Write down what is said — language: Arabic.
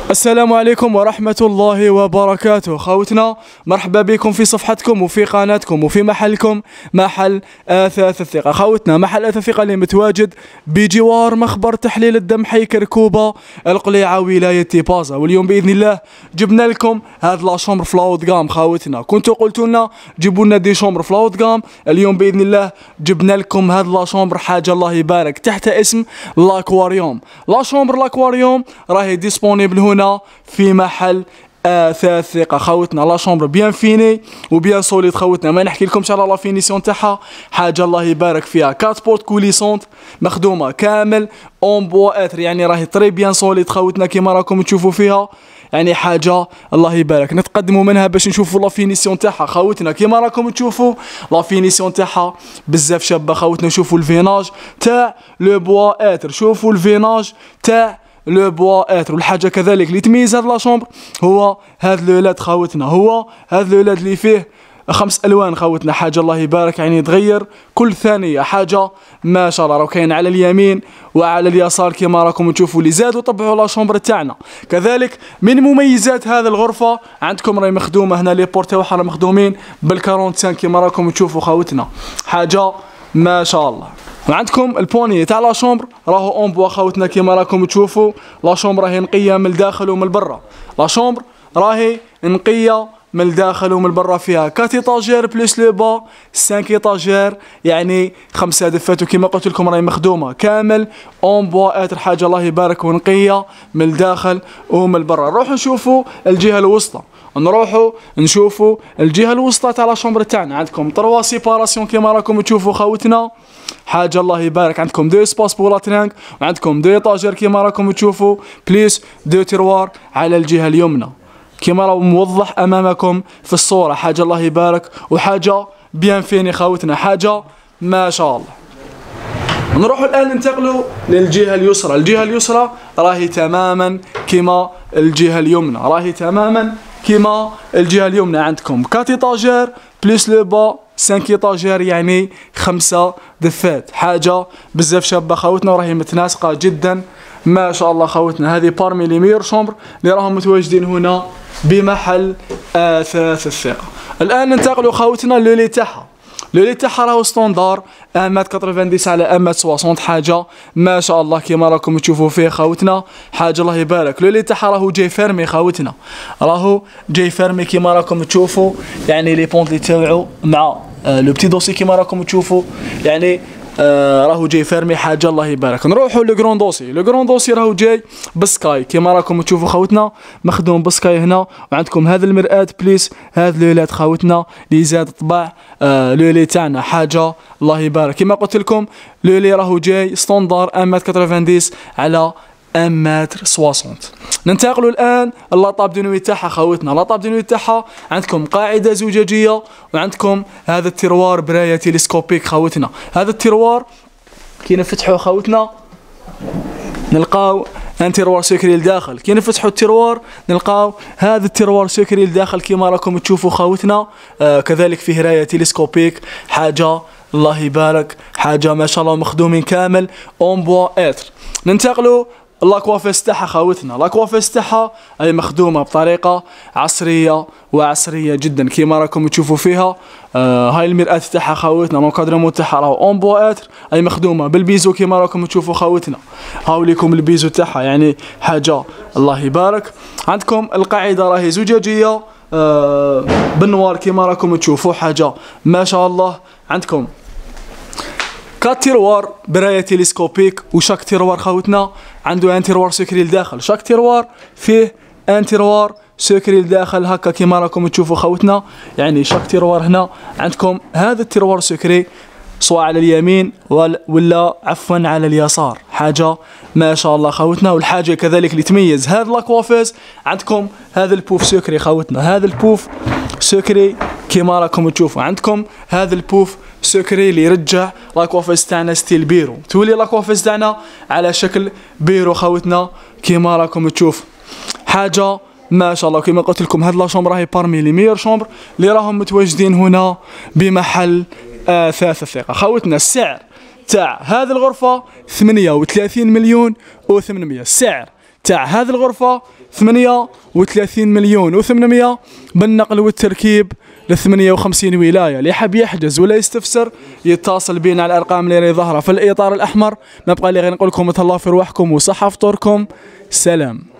السلام عليكم ورحمة الله وبركاته. خوتنا مرحبا بكم في صفحتكم وفي قناتكم وفي محلكم، محل أثاث الثقة. خوتنا محل أثاث الثقة اللي متواجد بجوار مخبر تحليل الدم حي كركوبة القليعة ولاية تيبازا. واليوم بإذن الله جبنا لكم هاد لا شومبر فلاوت جام. خوتنا كنتوا قلتوا لنا جيبوا لنا دي شومبر فلاوت جام، اليوم بإذن الله جبنا لكم هاد لا شومبر، حاجة الله يبارك، تحت اسم لاكواريوم. لا شومبر لاكواريوم راهي ديسپونيبل هنا في محل أثاث ثقة. خوتنا لا شومبر بيان فيني وبيان سوليد. خوتنا ما نحكي لكمش على لا فينيسيون تاعها، حاجه الله يبارك فيها. كات بورت كوليسونت مخدومه كامل اون بوا اتر، يعني راهي طري بيان سوليد. خوتنا كيما راكم تشوفوا فيها، يعني حاجه الله يبارك. نتقدموا منها باش نشوفوا لا فينيسيون تاعها. خوتنا كيما راكم تشوفوا لا فينيسيون تاعها بزاف شابه. خوتنا شوفوا الفيناج تاع لو بوا اتر، شوفوا الفيناج تاع لو بوا اتر. والحاجه كذلك اللي تميز هاد لا شومبر هو هاد لو لاد. خوتنا هو هاد لو لاد اللي فيه 5 الوان. خوتنا حاجه الله يبارك، يعني تغير كل ثانيه، حاجه ما شاء الله. راه كاين على اليمين وعلى اليسار كما راكم تشوفوا. اللي زادوا طبعوا لا شومبر تاعنا. كذلك من مميزات هذه الغرفه عندكم راهي مخدومه هنا لي بورت تاعها راه مخدومين بال45 كما راكم تشوفوا. خوتنا حاجه ما شاء الله. وعندكم البوني تاع لا شومبر راهو اون بوا. خوتنا كيما راكم تشوفوا لا شومبر راهي نقيه من الداخل ومن برا. لا شومبر راهي نقيه من الداخل ومن برا، فيها 4 ايطاجير بليس لو با 5 ايطاجير، يعني 5 دفات. وكيما قلت لكم راهي مخدومه كامل اون بوا اتر، حاجه الله يبارك، ونقيه من الداخل ومن برا. نروحوا نشوفوا الجهه الوسطى، نروحوا نشوفوا الجهه الوسطى تاع لا شومبر تاعنا. عندكم 3 سيباراسيون كيما راكم تشوفوا. خوتنا حاجه الله يبارك، عندكم 2 سباس بور لا ترانك، وعندكم 2 ايطاجير كيما راكم تشوفوا، بليس 2 تيروار على الجهه اليمنى كيما راه موضح امامكم في الصوره. حاجه الله يبارك وحاجه بيان فيني. خوتنا حاجه ما شاء الله. نروحوا الان ننتقلوا للجهه اليسرى. الجهه اليسرى راهي تماما كما الجهه اليمنى، راهي تماما كما الجهه اليمنى. عندكم 4 ايطاجير بليس لو با 5 ايطاجير، يعني 5 دفات، حاجه بزاف شابه. خوتنا وراهي متناسقه جدا ما شاء الله. خوتنا هذه بارمي لي ميور شومبر اللي راهم متواجدين هنا بمحل أثاث الثقة. الان ننتقلوا خوتنا لولي تاعها. لولي تاعها راهو ستوندار 1.90 على 1.60، حاجه ما شاء الله كيما راكم تشوفوا فيه. خوتنا حاجه الله يبارك. لولي تاعها راهو جاي فيرمي. خوتنا راهو جاي فيرمي كيما راكم تشوفوا، يعني لي بونطلي تاعو مع لو بتي دوسي كيما راكم تشوفوا، يعني راهو جاي فيرمي، حاجه الله يبارك. نروحوا لو غران دوسي. لو غران دوسي راهو جاي بسكاي كيما راكم تشوفوا. خوتنا مخدوم بسكاي هنا، وعندكم هذا المرآة بليس هذا لولات. خوتنا اللي زاد طبع لولي تاعنا، حاجه الله يبارك. كيما قلت لكم لولي راهو جاي ستوندار 1.90 على 1.60. ننتقلوا الان اللاطاب دو نوي تاعها. خوتنا اللاطاب دو نوي تاعها عندكم قاعده زجاجيه، وعندكم هذا التروار برايه تيليسكوبيك. خوتنا هذا التروار كي نفتحوه خوتنا نلقاو ان تيروار سكري لداخل. كي نفتحوا التروار نلقاو هذا التروار سكري لداخل كيما راكم تشوفوا. خوتنا كذلك فيه رايه تيليسكوبيك، حاجه الله يبارك، حاجه ما شاء الله، مخدومين كامل اون بوا اتر. ننتقلوا لاكوافيس تاعها. خوتنا لاكوافيس تاعها اي مخدومه بطريقه عصريه وعصريه جدا كيما راكم تشوفوا فيها. هاي المرآة تاعها خوتنا، لونكادرمون تاعها راهو اون بوا اتر، اي مخدومه بالبيزو كيما راكم تشوفوا. خوتنا هاو ليكم البيزو تاعها، يعني حاجه الله يبارك. عندكم القاعده راهي زجاجيه بالنوار كيما راكم تشوفوا، حاجه ما شاء الله. عندكم 4 تيروار برايه تيليسكوبيك، وشاك تيروار خوتنا عنده ان تيروار سكري لداخل. شاك تيروار فيه ان تيروار سكري لداخل هكا كيما راكم تشوفوا. خوتنا يعني شاك تيروار هنا عندكم هذا التيروار سكري سواء على اليمين ولا عفوا على اليسار، حاجه ما شاء الله. خوتنا والحاجه كذلك اللي تميز هذا لاكوافيز عندكم هذا البوف سكري. خوتنا هذا البوف سكري كيما راكم تشوفوا. عندكم هذا البوف سكري اللي يرجع لاكوافيز تاعنا ستيل بيرو، تولي لاكوافيز تاعنا على شكل بيرو. خوتنا كيما راكم تشوفوا حاجه ما شاء الله. كيما قلت لكم هاد لا شومبر راهي بارمي لي ميور شومبر اللي راهم متواجدين هنا بمحل أثاث الثقة. خوتنا السعر تاع هذه الغرفة 38 مليون و800. السعر تاع هذه الغرفة 38 مليون و800 بالنقل والتركيب ل 58 ولاية. اللي حاب يحجز ولا يستفسر يتصل بينا على الأرقام اللي راهي ظاهرة في الإطار الأحمر. ما بقى لي غير نقول لكم تهلاو في رواحكم وصحة فطوركم. سلام.